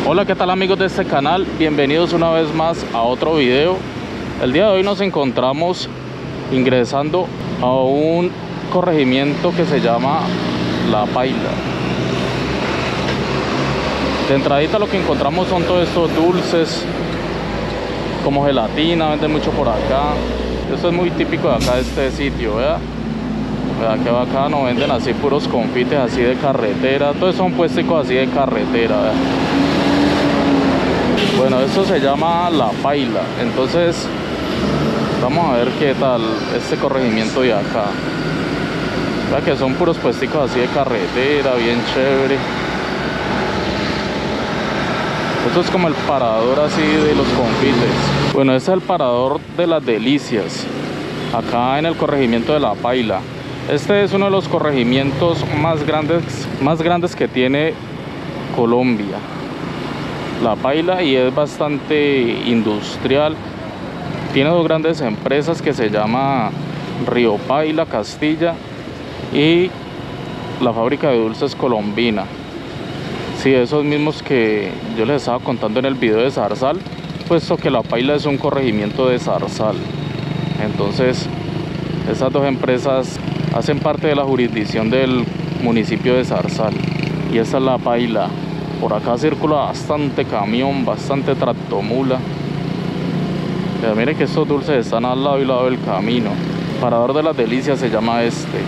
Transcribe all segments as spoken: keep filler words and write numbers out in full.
Hola, ¿qué tal amigos de este canal? Bienvenidos una vez más a otro video. El día de hoy nos encontramos ingresando a un corregimiento que se llama La Paila. De entradita lo que encontramos son todos estos dulces como gelatina, venden mucho por acá. Esto es muy típico de acá, de este sitio, ¿verdad? Vean que bacano, venden así puros confites así de carretera. Todos son puesticos así de carretera, ¿verdad? Bueno, esto se llama La Paila. Entonces vamos a ver qué tal este corregimiento de acá. Vean que son puros puesticos así de carretera, bien chévere. Esto es como el parador así de los confites. Bueno, este es el parador de las delicias, acá en el corregimiento de La Paila. Este es uno de los corregimientos más grandes, más grandes que tiene Colombia, La Paila, y es bastante industrial. Tiene dos grandes empresas que se llama Río Paila, Castilla, y la fábrica de dulces Colombina. Sí, esos mismos que yo les estaba contando en el video de Zarzal, puesto que La Paila es un corregimiento de Zarzal. Entonces, estas dos empresas hacen parte de la jurisdicción del municipio de Zarzal. Y esta es La Paila. Por acá circula bastante camión, bastante tractomula. Pero miren que estos dulces están al lado y lado del camino. Parador de las Delicias se llama este.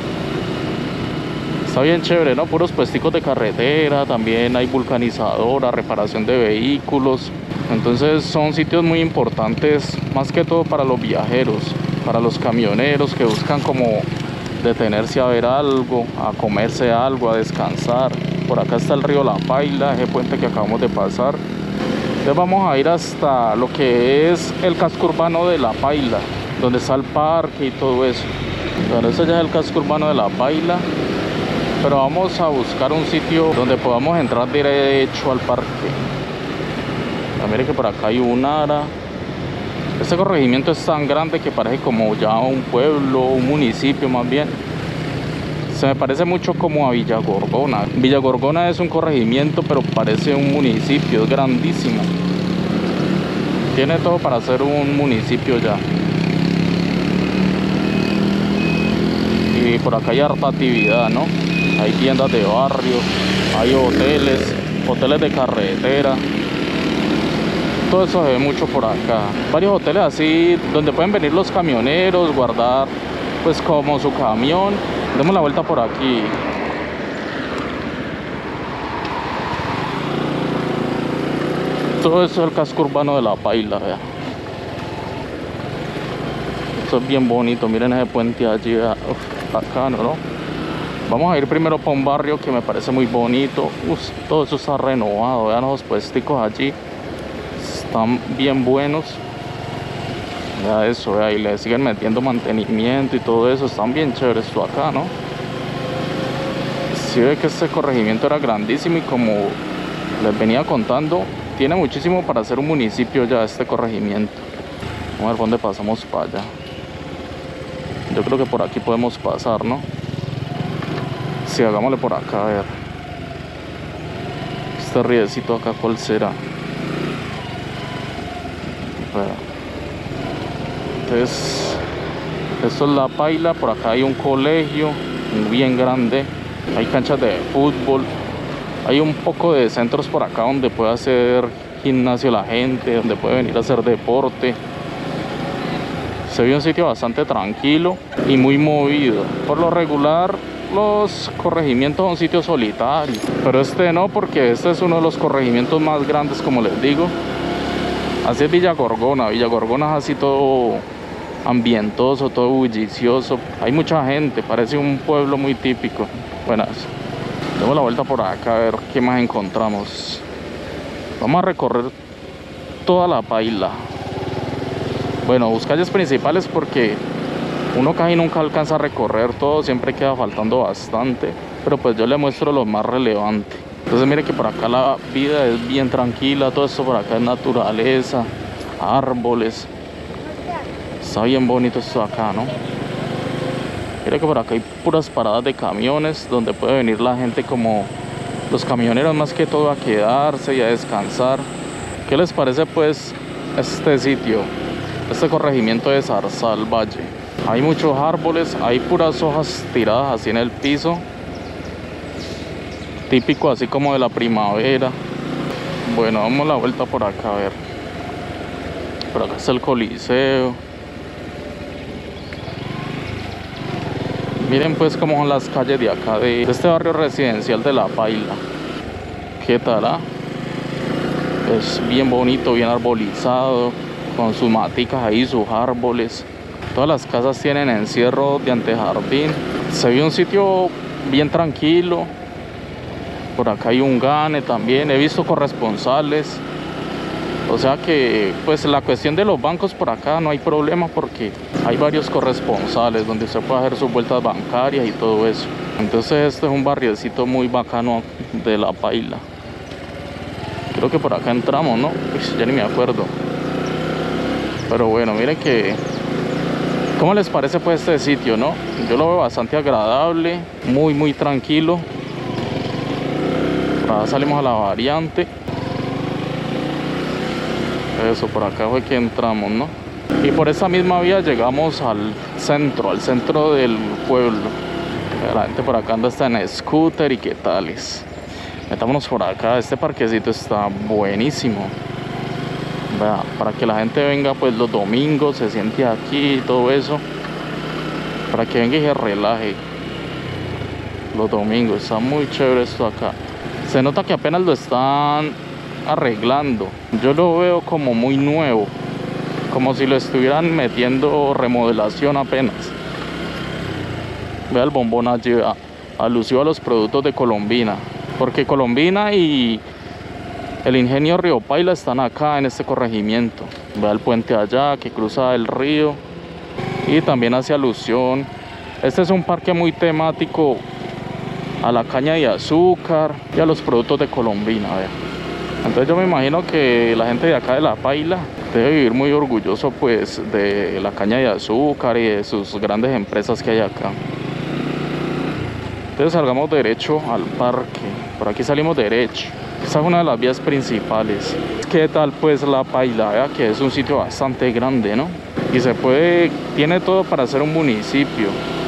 Está bien chévere, ¿no? Puros puesticos de carretera, también hay vulcanizadora, reparación de vehículos. Entonces son sitios muy importantes, más que todo para los viajeros, para los camioneros que buscan como detenerse a ver algo, a comerse algo, a descansar. Por acá está el río La Paila, ese puente que acabamos de pasar. Entonces vamos a ir hasta lo que es el casco urbano de La Paila, donde está el parque y todo eso. Bueno, ese ya es el casco urbano de La Paila, pero vamos a buscar un sitio donde podamos entrar derecho al parque. Ah, mire que por acá hay un ara. Este corregimiento es tan grande que parece como ya un pueblo, un municipio más bien. Se me parece mucho como a Villa Gorgona. Villa Gorgona es un corregimiento, pero parece un municipio, es grandísimo. Tiene todo para ser un municipio ya. Y por acá hay harta actividad, ¿no? Hay tiendas de barrio, hay hoteles, hoteles de carretera. Todo eso se ve mucho por acá. Varios hoteles así donde pueden venir los camioneros, guardar pues como su camión. Demos la vuelta por aquí. Todo eso es el casco urbano de La Paila, vean. Esto es bien bonito, miren ese puente allí, uf, bacano, ¿no? Vamos a ir primero para un barrio que me parece muy bonito. Uf, todo eso está renovado, vean los puesticos allí. Están bien buenos. Ya eso, vea, y le siguen metiendo mantenimiento y todo eso. Están bien chéveres esto acá, ¿no? Sí ve que este corregimiento era grandísimo y como les venía contando, tiene muchísimo para ser un municipio ya este corregimiento. Vamos a ver dónde pasamos para allá. Yo creo que por aquí podemos pasar, ¿no? Sí, hagámosle por acá, a ver. Este riecito acá, ¿cuál será? Entonces, esto es La Paila. Por acá hay un colegio bien grande, hay canchas de fútbol, hay un poco de centros por acá donde puede hacer gimnasio la gente, donde puede venir a hacer deporte. Se ve un sitio bastante tranquilo y muy movido. Por lo regular los corregimientos son sitios solitarios, pero este no, porque este es uno de los corregimientos más grandes, como les digo. Así es Villa Gorgona. Villa Gorgona es así todo ambientoso, todo bullicioso. Hay mucha gente, parece un pueblo muy típico. Bueno, demos la vuelta por acá a ver qué más encontramos. Vamos a recorrer toda La Paila. Bueno, buscar calles principales porque uno casi nunca alcanza a recorrer todo, siempre queda faltando bastante. Pero pues yo le muestro lo más relevante. Entonces mire que por acá la vida es bien tranquila, todo esto por acá es naturaleza, árboles. Está bien bonito esto acá, ¿no? Mire que por acá hay puras paradas de camiones donde puede venir la gente como los camioneros más que todo a quedarse y a descansar. ¿Qué les parece pues este sitio? Este corregimiento de Zarzal Valle. Hay muchos árboles, hay puras hojas tiradas así en el piso. Típico así como de la primavera. Bueno, vamos la vuelta por acá a ver. Por acá está el Coliseo. Miren pues cómo son las calles de acá, de este barrio residencial de La Paila. ¿Qué tal, ah? Es bien bonito, bien arbolizado, con sus maticas ahí, sus árboles. Todas las casas tienen encierro de antejardín. Se ve un sitio bien tranquilo. Por acá hay un gane también. He visto corresponsales. O sea que pues la cuestión de los bancos por acá no hay problema, porque hay varios corresponsales donde se puede hacer sus vueltas bancarias y todo eso. Entonces este es un barriecito muy bacano de La Paila. Creo que por acá entramos, ¿no? Pues ya ni me acuerdo. Pero bueno, miren que... ¿Cómo les parece pues este sitio, no? Yo lo veo bastante agradable, muy muy tranquilo. Por acá salimos a la variante. Eso, por acá fue que entramos, ¿no? Y por esa misma vía llegamos al centro, al centro del pueblo. La gente por acá anda hasta en scooter y qué tales. Metámonos por acá, este parquecito está buenísimo. Vea, para que la gente venga pues los domingos, se siente aquí y todo eso. Para que venga y se relaje los domingos, está muy chévere esto acá. Se nota que apenas lo están arreglando. Yo lo veo como muy nuevo, como si lo estuvieran metiendo remodelación apenas. Vea el bombón allí, vea, alusivo a los productos de Colombina, porque Colombina y el ingenio Río Paila están acá en este corregimiento. Vea el puente allá que cruza el río y también hace alusión. Este es un parque muy temático a la caña de azúcar y a los productos de Colombina, vea. Entonces yo me imagino que la gente de acá de La Paila debe vivir muy orgulloso pues de la caña de azúcar y de sus grandes empresas que hay acá. Entonces salgamos derecho al parque. Por aquí salimos derecho. Esta es una de las vías principales. ¿Qué tal pues La Paila? Vea que es un sitio bastante grande, ¿no? Y se puede, tiene todo para ser un municipio.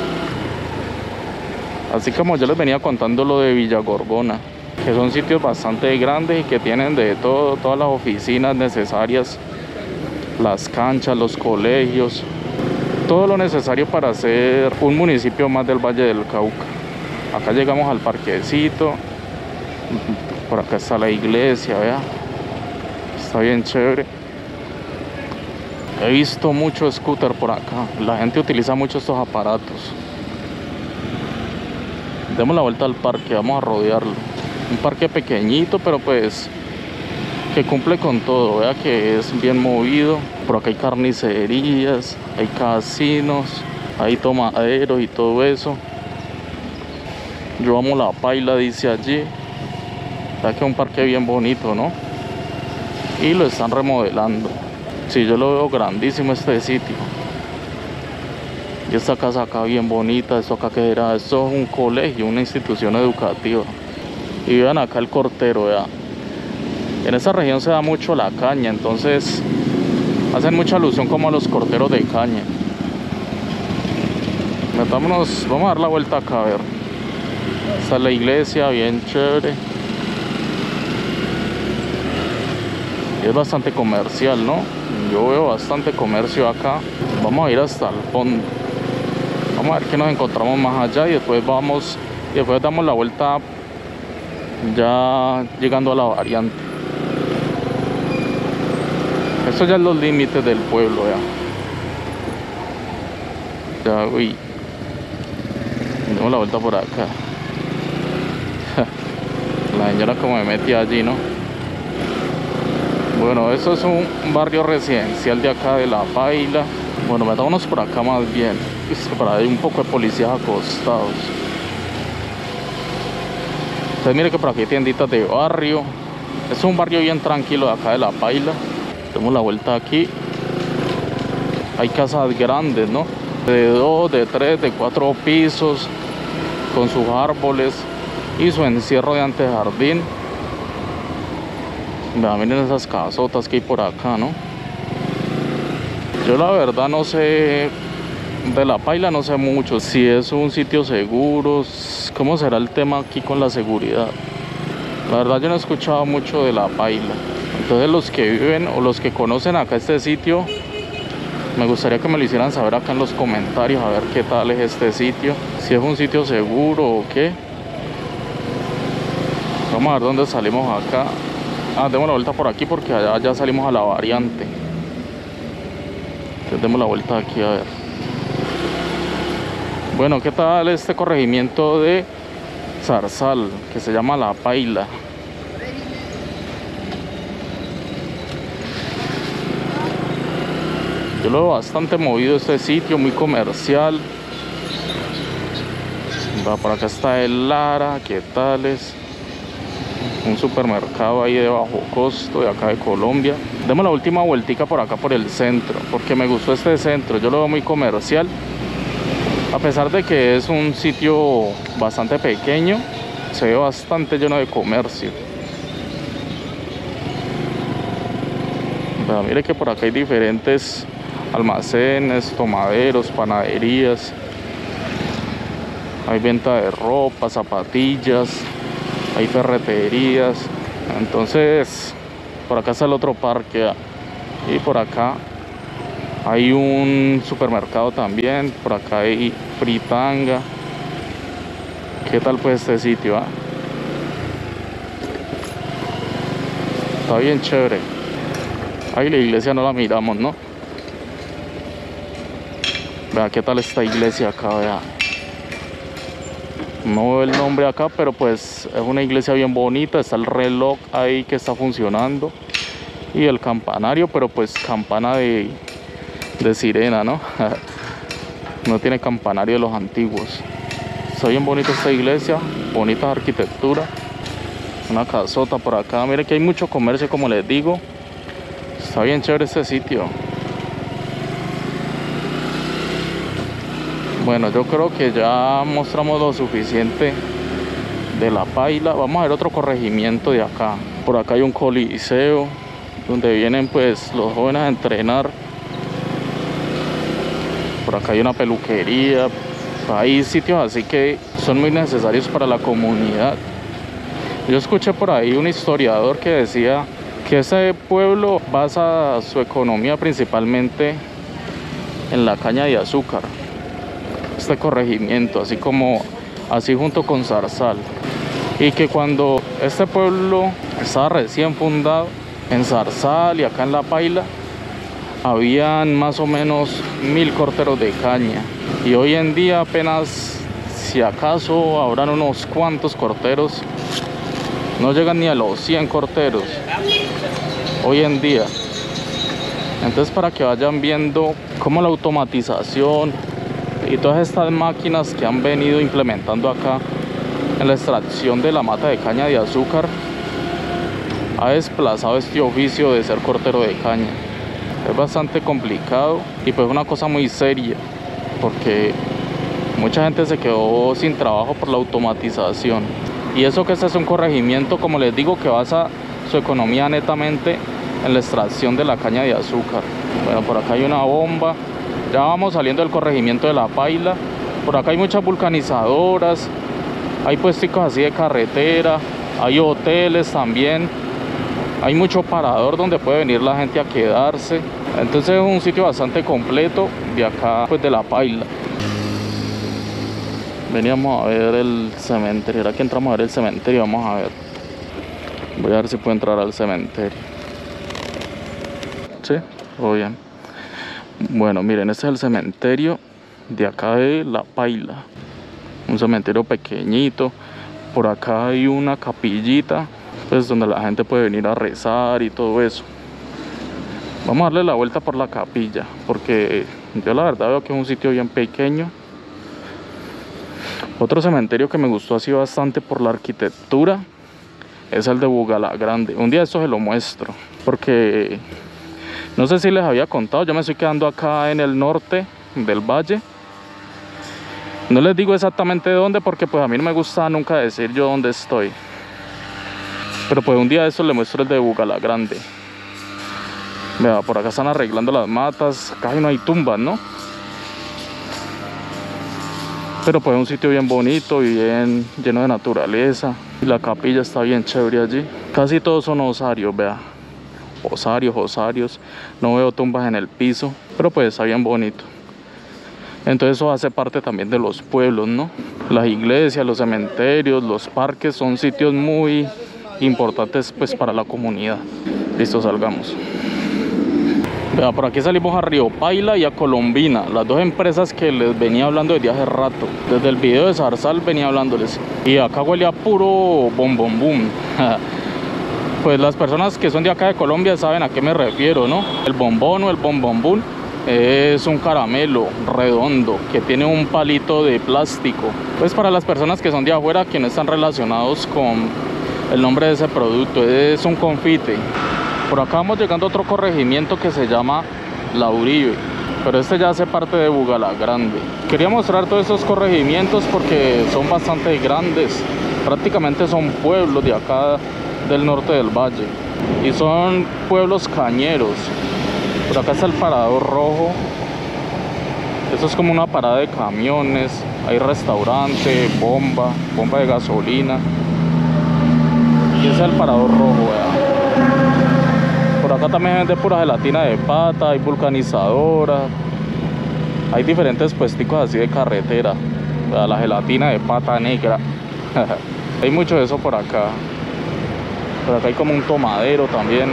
Así como yo les venía contando lo de Villa Gorgona, que son sitios bastante grandes y que tienen de todo, todas las oficinas necesarias, las canchas, los colegios, todo lo necesario para hacer un municipio más del Valle del Cauca. Acá llegamos al parquecito, por acá está la iglesia, vea, está bien chévere. He visto mucho scooter por acá, la gente utiliza mucho estos aparatos. Demos la vuelta al parque, vamos a rodearlo. Un parque pequeñito, pero pues que cumple con todo. Vea que es bien movido. Por acá hay carnicerías, hay casinos, hay tomaderos y todo eso. Yo amo La Paila, dice allí. Vea que es un parque bien bonito, ¿no? Y lo están remodelando. Sí, yo lo veo grandísimo este sitio. Y esta casa acá bien bonita. Esto acá que era, esto es un colegio, una institución educativa. Y vean acá el cortero, vea. En esta región se da mucho la caña, entonces hacen mucha alusión como a los corteros de caña. Metámonos, vamos a dar la vuelta acá a ver. Esta es la iglesia, bien chévere. Y es bastante comercial, ¿no? Yo veo bastante comercio acá. Vamos a ir hasta el fondo. Vamos a ver qué nos encontramos más allá y después vamos, y después damos la vuelta ya llegando a la variante. Estos ya son los límites del pueblo, ya. Ya, uy. Damos la vuelta por acá. La señora como me metí allí, ¿no? Bueno, esto es un barrio residencial de acá de La Paila. Bueno, metámonos por acá más bien. Es que por ahí hay un poco de policías acostados. Entonces mire que por aquí hay tienditas de barrio. Es un barrio bien tranquilo de acá de La Paila. Damos la vuelta aquí. Hay casas grandes, ¿no? De dos, de tres, de cuatro pisos, con sus árboles. y su encierro de antejardín. Vean, miren esas casotas que hay por acá, ¿no? Yo la verdad no sé, de La Paila no sé mucho, si es un sitio seguro, cómo será el tema aquí con la seguridad. La verdad yo no he escuchado mucho de La Paila. Entonces los que viven o los que conocen acá este sitio, me gustaría que me lo hicieran saber acá en los comentarios, a ver qué tal es este sitio, si es un sitio seguro o qué. Vamos a ver dónde salimos acá. Ah, demos la vuelta por aquí porque allá ya salimos a la variante. Entonces demos la vuelta aquí a ver. Bueno, ¿qué tal este corregimiento de Zarzal, que se llama La Paila? Yo lo veo bastante movido este sitio, muy comercial. Va, por acá está el Lara, ¿qué tal es? Un supermercado ahí de bajo costo de acá de Colombia. Demos la última vueltica por acá por el centro, porque me gustó este centro, yo lo veo muy comercial. A pesar de que es un sitio bastante pequeño, se ve bastante lleno de comercio. Pero mire que por acá hay diferentes almacenes, tomaderos, panaderías. Hay venta de ropa, zapatillas, hay ferreterías. Entonces, por acá está el otro parque. Y por acá hay un supermercado también. Por acá hay fritanga. ¿Qué tal pues este sitio? ¿Ah? Está bien chévere. Ahí la iglesia no la miramos, ¿no? Vea qué tal esta iglesia acá, vea. No veo el nombre acá, pero pues es una iglesia bien bonita. Está el reloj ahí que está funcionando. Y el campanario, pero pues campana de, de sirena, ¿no? No tiene campanario de los antiguos. Está bien bonita esta iglesia, bonita arquitectura. Una casota por acá. Mire que hay mucho comercio, como les digo. Está bien chévere este sitio. Bueno, yo creo que ya mostramos lo suficiente de La Paila. Vamos a ver otro corregimiento de acá. Por acá hay un coliseo donde vienen pues los jóvenes a entrenar. Por acá hay una peluquería. Hay sitios así que son muy necesarios para la comunidad. Yo escuché por ahí un historiador que decía que ese pueblo basa su economía principalmente en la caña de azúcar. Este corregimiento, así como así junto con Zarzal, y que cuando este pueblo estaba recién fundado en Zarzal y acá en La Paila, habían más o menos mil corteros de caña, y hoy en día apenas, si acaso, habrán unos cuantos corteros, no llegan ni a los cien corteros hoy en día. Entonces, para que vayan viendo cómo la automatización y todas estas máquinas que han venido implementando acá en la extracción de la mata de caña de azúcar ha desplazado este oficio de ser cortero de caña. Es bastante complicado y pues una cosa muy seria, porque mucha gente se quedó sin trabajo por la automatización. Y eso que este es un corregimiento, como les digo, que basa su economía netamente en la extracción de la caña de azúcar. Bueno, por acá hay una bomba. Ya vamos saliendo del corregimiento de La Paila. Por acá hay muchas vulcanizadoras, hay puesticos así de carretera, hay hoteles también, hay mucho parador donde puede venir la gente a quedarse. Entonces es un sitio bastante completo de acá, pues de La Paila. Veníamos a ver el cementerio. Ahora que entramos a ver el cementerio, vamos a ver. Voy a ver si puedo entrar al cementerio. Sí, todo bien. Bueno, miren, este es el cementerio de acá de La Paila. Un cementerio pequeñito. Por acá hay una capillita, pues donde la gente puede venir a rezar y todo eso. Vamos a darle la vuelta por la capilla, porque yo la verdad veo que es un sitio bien pequeño. Otro cementerio que me gustó así bastante por la arquitectura es el de Bugalagrande. Un día esto se lo muestro, porque no sé si les había contado, yo me estoy quedando acá en el norte del valle. No les digo exactamente dónde porque pues a mí no me gusta nunca decir yo dónde estoy. Pero pues un día de estos les muestro el de Bugalagrande. Vea, por acá están arreglando las matas. Casi no hay tumbas, ¿no? Pero pues es un sitio bien bonito, bien lleno de naturaleza. Y la capilla está bien chévere allí. Casi todos son osarios, vea. Osarios, osarios. No veo tumbas en el piso, pero pues está bien bonito. Entonces eso hace parte también de los pueblos, ¿no? Las iglesias, los cementerios, los parques son sitios muy importantes pues para la comunidad. Listo, salgamos. Vea, por aquí salimos a Río Paila y a Colombina, las dos empresas que les venía hablando desde hace rato. Desde el video de Zarzal venía hablándoles. Y acá huele a puro bom bom bum. Pues las personas que son de acá de Colombia saben a qué me refiero, ¿no? El bombón o el bom bom bum es un caramelo redondo que tiene un palito de plástico. Pues para las personas que son de afuera, que no están relacionados con el nombre de ese producto, es un confite. Por acá vamos llegando a otro corregimiento que se llama La Uribe, pero este ya hace parte de Bugalagrande. Quería mostrar todos esos corregimientos porque son bastante grandes. Prácticamente son pueblos de acá del norte del valle. Y son pueblos cañeros. Por acá está el Parador Rojo. Esto es como una parada de camiones. Hay restaurante, bomba, bomba de gasolina. Y ese es el Parador Rojo, vea. Por acá también vende pura gelatina de pata, hay vulcanizadora. Hay diferentes puesticos así de carretera. Vea, la gelatina de pata negra. Hay mucho de eso por acá. Por acá hay como un tomadero también.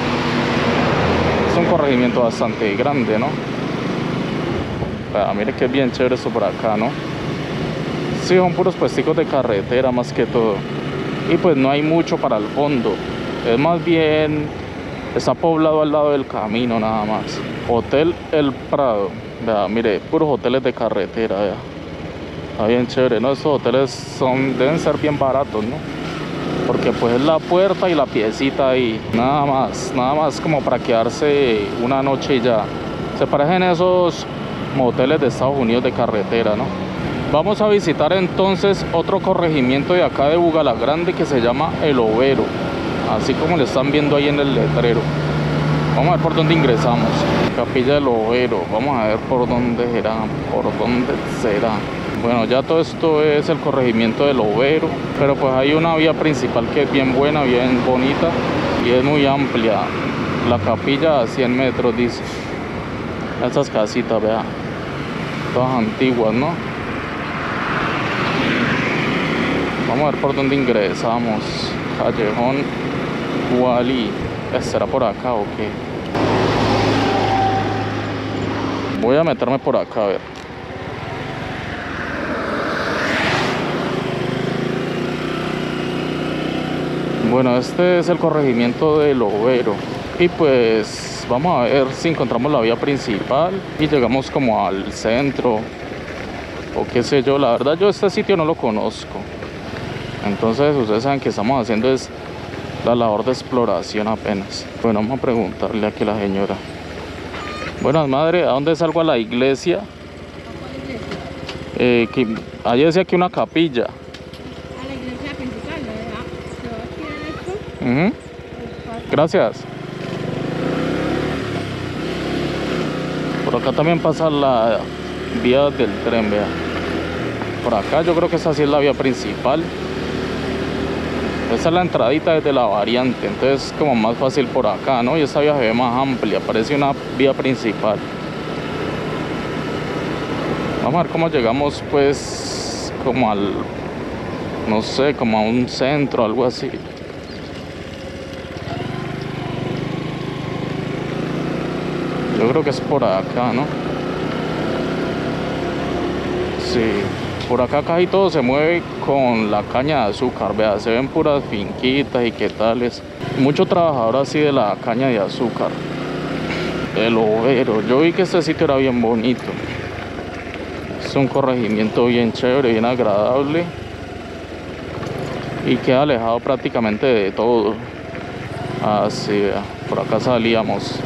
Es un corregimiento bastante grande, ¿no? Vea, mire que bien chévere esto por acá, ¿no? Sí, son puros puesticos de carretera más que todo. Y pues no hay mucho para el fondo. Es más bien, está poblado al lado del camino nada más. Hotel El Prado. Vea, mire, puros hoteles de carretera, vea. Está bien chévere, ¿no? Estos hoteles son, deben ser bien baratos, ¿no? Porque pues es la puerta y la piecita ahí. Nada más, nada más como para quedarse una noche y ya. Se parecen a esos moteles de Estados Unidos de carretera, ¿no? Vamos a visitar entonces otro corregimiento de acá de Bugalagrande que se llama El Overo. Así como lo están viendo ahí en el letrero. Vamos a ver por dónde ingresamos. Capilla del Overo. Vamos a ver por dónde será. Por dónde será. Bueno, ya todo esto es el corregimiento del Overo. Pero pues hay una vía principal que es bien buena, bien bonita. Y es muy amplia. La capilla a cien metros dice. Estas casitas, vea. Todas antiguas, ¿no? Vamos a ver por dónde ingresamos. Callejón Wally. ¿Será por acá o qué? Voy a meterme por acá a ver. Bueno, este es el corregimiento del Overo. Y pues vamos a ver si encontramos la vía principal y llegamos como al centro o qué sé yo. La verdad yo este sitio no lo conozco. Entonces ustedes saben que estamos haciendo es la labor de exploración apenas. Bueno, vamos a preguntarle aquí a la señora. Buenas, madre, ¿a dónde salgo a la iglesia? Eh, que, allí decía que una capilla. A la iglesia principal, ¿verdad? Se va aquí a esto. Uh-huh. Gracias. Por acá también pasa la vía del tren, vea. Por acá yo creo que esa sí es la vía principal. Esa es la entradita desde la variante, entonces como más fácil por acá, ¿no? Y esta vía se ve más amplia, parece una vía principal. Vamos a ver cómo llegamos, pues, como al, no sé, como a un centro, algo así. Yo creo que es por acá, ¿no? Sí. Por acá casi todo se mueve con la caña de azúcar, vea, se ven puras finquitas y qué tales. Mucho trabajador así de la caña de azúcar. El Overo, yo vi que este sitio era bien bonito. Es un corregimiento bien chévere, bien agradable. Y queda alejado prácticamente de todo. Así, vea, por acá salíamos.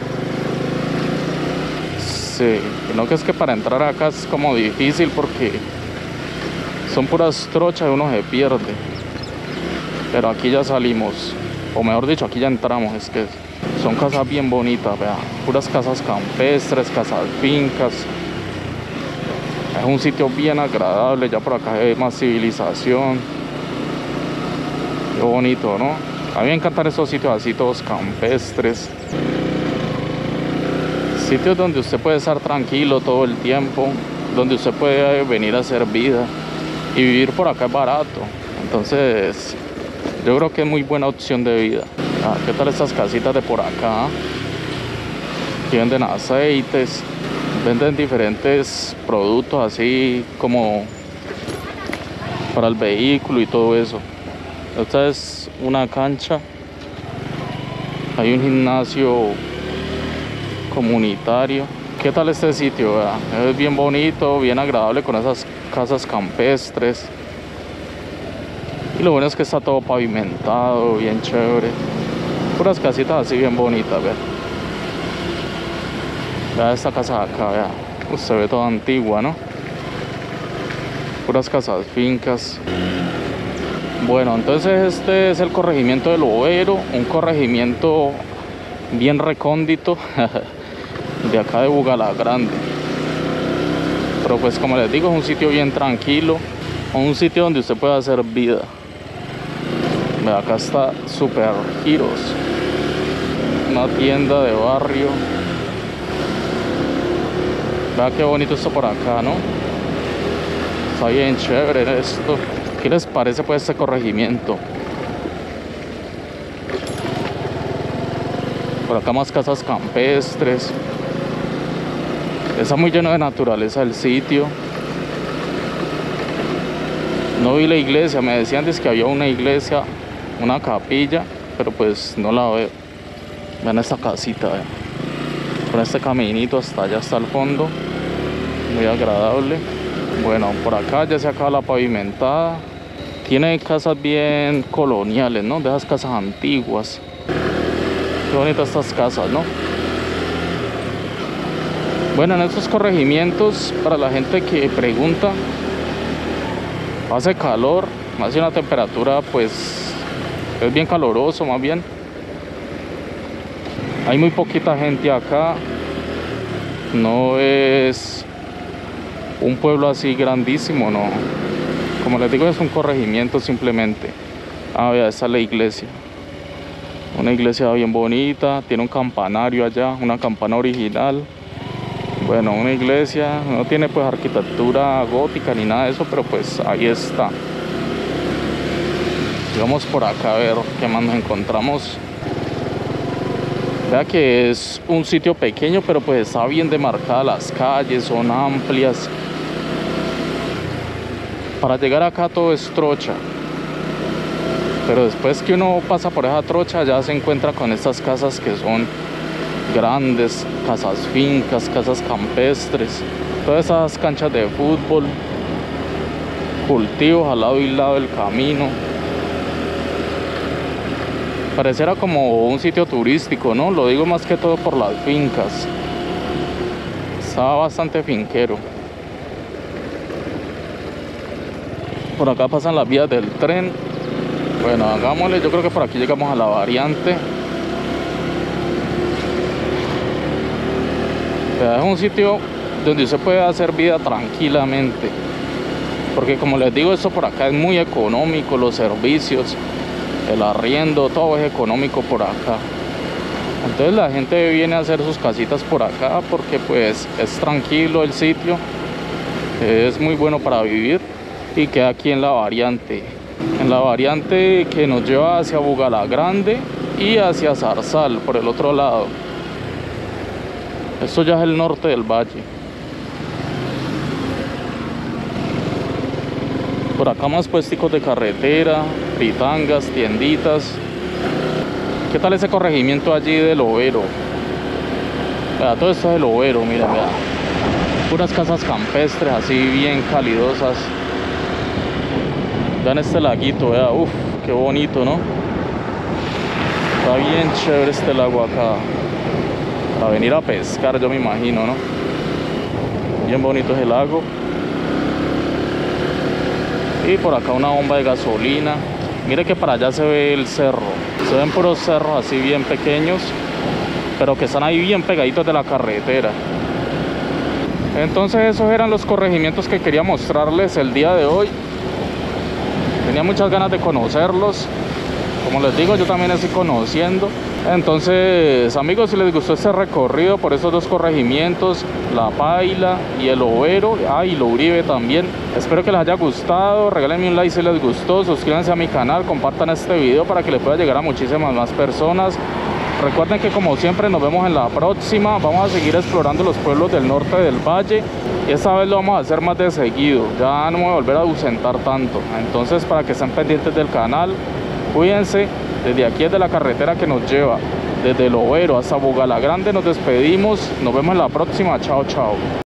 Sí, no que es que para entrar acá es como difícil porque son puras trochas y uno se pierde. Pero aquí ya salimos, o mejor dicho, aquí ya entramos. Es que son casas bien bonitas, vea, puras casas campestres, casas fincas. Es un sitio bien agradable, ya por acá hay más civilización. Qué bonito, ¿no? A mí me encantan estos sitios así, todos campestres. Sitios donde usted puede estar tranquilo todo el tiempo, donde usted puede venir a hacer vida. Y vivir por acá es barato. Entonces, yo creo que es muy buena opción de vida. Ah, ¿qué tal estas casitas de por acá? Aquí venden aceites, venden diferentes productos así como para el vehículo y todo eso. Esta es una cancha. Hay un gimnasio comunitario. ¿Qué tal este sitio? ¿Verdad? Es bien bonito, bien agradable con esas casas campestres. Y lo bueno es que está todo pavimentado, bien chévere. Puras casitas así bien bonitas, ¿verdad? Vea esta casa de acá, vea. Uf, se ve toda antigua, ¿no? Puras casas fincas. Bueno, entonces este es el corregimiento del Overo, un corregimiento bien recóndito de acá de Bugalagrande. Pero pues como les digo, es un sitio bien tranquilo, un sitio donde usted puede hacer vida. Vea, acá está Super Giros, una tienda de barrio. Vea qué bonito esto por acá, ¿no? Está bien chévere esto. ¿Qué les parece pues este corregimiento? Por acá más casas campestres. Está muy lleno de naturaleza el sitio. No vi la iglesia, me decían que había una iglesia, una capilla, pero pues no la veo. Vean esta casita, vean. Con este caminito hasta allá, hasta el fondo. Muy agradable. Bueno, por acá ya se acaba la pavimentada. Tiene casas bien coloniales, ¿no? De esas casas antiguas. Qué bonitas estas casas, ¿no? Bueno, en estos corregimientos, para la gente que pregunta, hace calor, hace una temperatura, pues, es bien caloroso más bien. Hay muy poquita gente acá. No es un pueblo así grandísimo, no. Como les digo, es un corregimiento simplemente. Ah, vea, esta es la iglesia. Una iglesia bien bonita, tiene un campanario allá, una campana original. Bueno, una iglesia, no tiene pues arquitectura gótica ni nada de eso, pero pues ahí está. Y vamos por acá a ver qué más nos encontramos. Vea que es un sitio pequeño, pero pues está bien demarcada las calles, son amplias. Para llegar acá todo es trocha. Pero después que uno pasa por esa trocha ya se encuentra con estas casas que son grandes, casas fincas, casas campestres, todas esas canchas de fútbol, cultivos al lado y lado del camino. Pareciera como un sitio turístico, ¿no? Lo digo más que todo por las fincas. Está bastante finquero. Por acá pasan las vías del tren. Bueno, hagámosle, yo creo que por aquí llegamos a la variante. Es un sitio donde usted puede hacer vida tranquilamente. Porque como les digo, esto por acá es muy económico, los servicios, el arriendo, todo es económico por acá. Entonces la gente viene a hacer sus casitas por acá porque pues es tranquilo el sitio, es muy bueno para vivir y queda aquí en la variante. En la variante que nos lleva hacia Bugalagrande y hacia Zarzal, por el otro lado. Esto ya es el norte del valle. Por acá más puesticos de carretera, fritangas, tienditas. ¿Qué tal ese corregimiento allí del Overo? Vea, todo esto es el Overo, miren, vea. Puras casas campestres, así bien calidosas. Vean este laguito, vea, uff, qué bonito, ¿no? Está bien chévere este lago acá. Para venir a pescar, yo me imagino, ¿no? Bien bonito es el lago. Y por acá una bomba de gasolina. Mire que para allá se ve el cerro. Se ven puros cerros así bien pequeños, pero que están ahí bien pegaditos de la carretera. Entonces esos eran los corregimientos que quería mostrarles el día de hoy. Tenía muchas ganas de conocerlos. Como les digo, yo también estoy conociendo. Entonces, amigos, si les gustó este recorrido por esos dos corregimientos, La Paila y El Overo, ah, y Lo Uribe también, espero que les haya gustado. Regálenme un like si les gustó, suscríbanse a mi canal, compartan este video para que les pueda llegar a muchísimas más personas. Recuerden que, como siempre, nos vemos en la próxima. Vamos a seguir explorando los pueblos del norte del valle. Esta vez lo vamos a hacer más de seguido, ya no me voy a volver a ausentar tanto. Entonces, para que estén pendientes del canal, cuídense. Desde aquí es de la carretera que nos lleva desde El Overo hasta Bogalagrande. Nos despedimos, nos vemos en la próxima. Chao, chao.